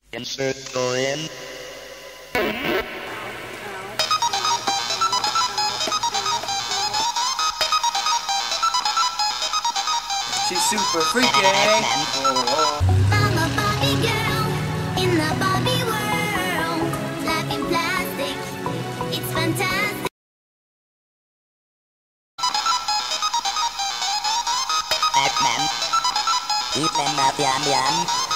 Insert coin. She's super freaky. I'm a Barbie girl in the Barbie world. Life in plastic, it's fantastic. Batman. Eat them up, yum yum.